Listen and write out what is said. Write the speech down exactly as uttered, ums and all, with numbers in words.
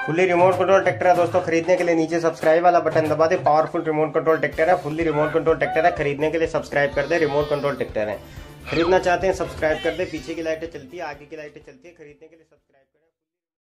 Fully remote control tractor है दोस्तों। खरीदने के लिए नीचे सब्सक्राइब वाला बटन दबा दे। पावरफुल रिमोट कंट्रोल ट्रैक्टर है, फुल्ली रिमोट कंट्रोल ट्रैक्टर है। खरीदने के लिए सब्सक्राइब कर दे। रिमोट कंट्रोल ट्रैक्टर है, खरीदना चाहते हैं सब्सक्राइब कर दे। पीछे की लाइटें चलती है, आगे की लाइटें चलती है। खरीदने के लिए सब्सक्राइब